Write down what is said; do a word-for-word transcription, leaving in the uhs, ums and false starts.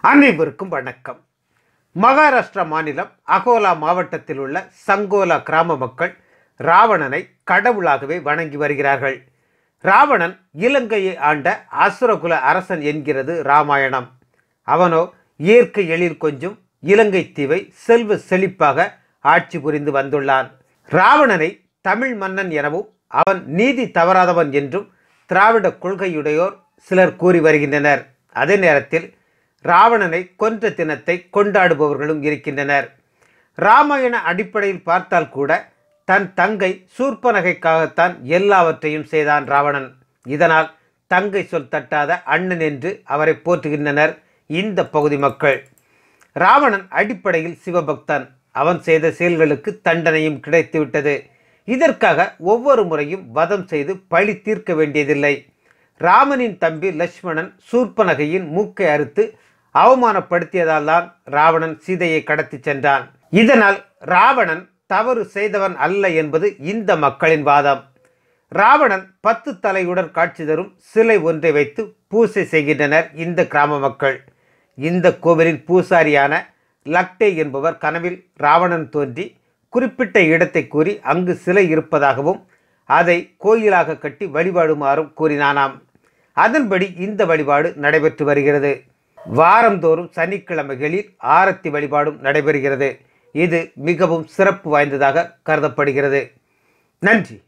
அனைவருக்கும் வணக்கம். மகாராஷ்டிரா மாநிலம் அகோலா மாவட்டத்தில் உள்ள சங்கோலா கிராம மக்கள் ராவணனை கடவுளாகவே வணங்கி வருகிறார்கள். ராவணன் இலங்கையை ஆண்ட அசுரகுல அரசன் என்கிறது ராமாயணம். அவனோ இயற்கை எழில் கொஞ்சும் இலங்கை தீவை செல்வ செழிப்பாக ஆட்சி புரிந்து வந்துள்ளான். ராவணனை தமிழ் மன்னன் எனவும் அவன் நீதி தவறாதவன் என்றும் திராவிட கொள்கையுடையோர் சிலர் கூறி வருகின்றனர். அதே நேரத்தில் ராவணனை கொன்ற தினத்தை கொண்டாடுபவர்களும் இருக்கின்றனர். ராமாயண அடிப்படையில் பார்த்தால் கூட தன் தங்கை சூர்பனகைக்காகத்தான் எல்லாவற்றையும் செய்தான் ராவணன். இதனால் தங்கை சொல் தட்டாத அண்ணன் என்று அவரை போற்றுகின்றனர் இந்த பகுதி மக்கள். ராவணன் அடிப்படையில் சிவபக்தன். அவன் செய்த செயல்களுக்கு தண்டனையும் கிடைத்துவிட்டது. இதற்காக ஒவ்வொரு முறையும் வதம் செய்து பழி தீர்க்க வேண்டியதில்லை. ராமனின் தம்பி லட்சுமணன் சூர்பனகையின் மூக்கை அறுத்து அவமானப்படுத்தியதால் தான் ராவணன் சீதையை கடத்தி சென்றான். இதனால் ராவணன் தவறு செய்தவன் அல்ல என்பது இந்த மக்களின் வாதம். ராவணன் பத்து தலையுடன் காட்சி தரும் சிலை ஒன்றை வைத்து பூசை செய்கின்றனர் இந்த கிராம மக்கள். இந்த கோவிலின் பூசாரியான லக்டே என்பவர் கனவில் ராவணன் தோன்றி குறிப்பிட்ட இடத்தை கூறி அங்கு சிலை இருப்பதாகவும் அதை கோயிலாக கட்டி வழிபாடுமாறும் கூறினானாம். அதன்படி இந்த வழிபாடு நடைபெற்று வருகிறது. வாரந்தோறும் சனிக்கிழமைகளில் ஆரத்தி வழிபாடும் நடைபெறுகிறது. இது மிகவும் சிறப்பு வாய்ந்ததாக கருதப்படுகிறது. நன்றி.